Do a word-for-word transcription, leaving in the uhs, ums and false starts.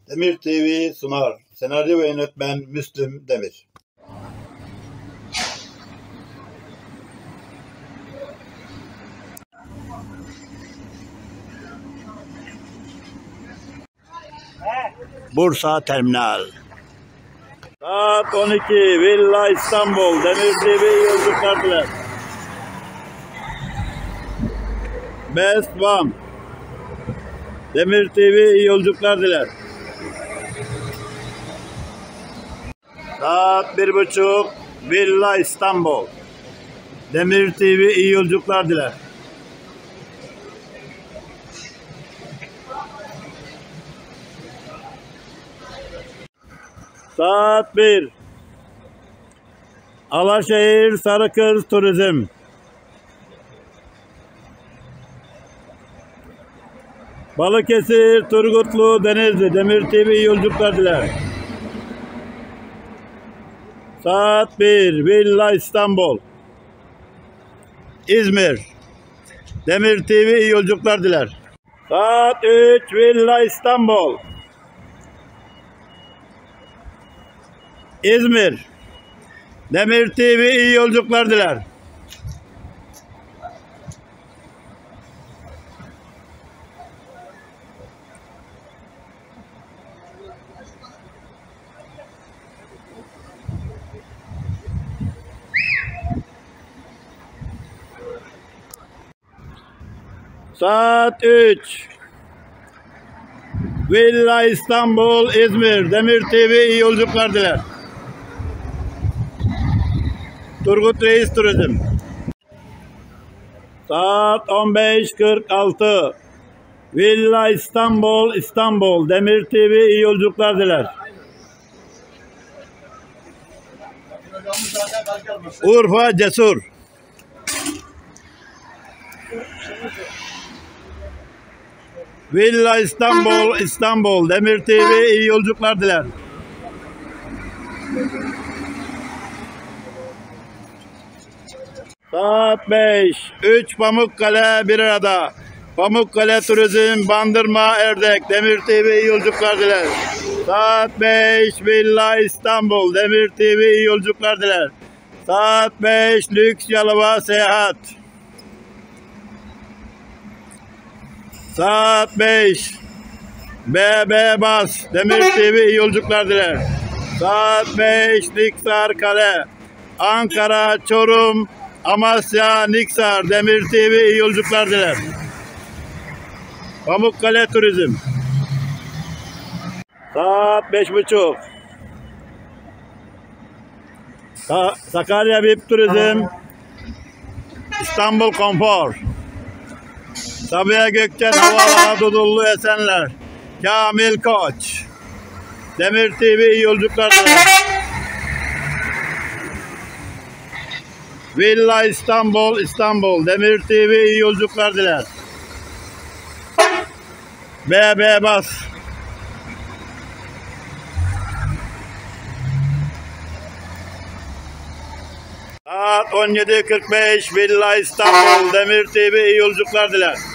Demir T V sunar. Senaryo ve yönetmen Müslüm Demir. Bursa Terminal. Saat on iki. Villa İstanbul. Demir T V yolculuklar diler. Best One. Demir T V iyi yolculuklar diler. Saat bir buçuk. Villa İstanbul. Demir T V iyi yolculuklar diler. Saat bir. Alaşehir Sarıkız Turizm. Balıkesir Turgutlu Denizli. Demir T V iyi yolculuklar diler. Saat bir. Villa İstanbul. İzmir. Demir T V iyi yolculuklar diler. Saat üç. Villa İstanbul. İzmir. Demir T V iyi yolculuklar diler. Saat üç. Villa İstanbul, İzmir. Demir T V iyi yolculuklar diler. Turgut Reis Turizm. Saat on beş kırk altı. Villa İstanbul, İstanbul. Demir T V iyi yolculuklar diler. Urfa Cesur. Villa İstanbul, İstanbul. Demir T V iyi yolculuklar diler. Saat beş. üç Pamukkale bir arada. Pamukkale Turizm, Bandırma, Erdek. Demir T V iyi yolculuklar diler. Saat beş. Villa İstanbul. Demir T V iyi yolculuklar diler. Saat beş. Lüks Yalova Seyahat. Saat beş. B B Bas. Demir T V iyi yolculuklar diler. Saat beş. Niksar Kale. Ankara, Çorum, Amasya, Niksar. Demir T V iyi yolculuklar diler. Pamukkale Turizm. Saat beş buçuk. Sa Sakarya V I P Turizm. İstanbul Konfor. Sabiha Gökçen Havaalanı Dudullu Esenler. Kamil Koç. Demir T V iyi yolculuklar diler. Villa İstanbul, İstanbul. Demir T V iyi yolculuklar diler. B B Bas. Saat on yedi kırk beş. Villa İstanbul. Demir T V iyi yolculuklar diler.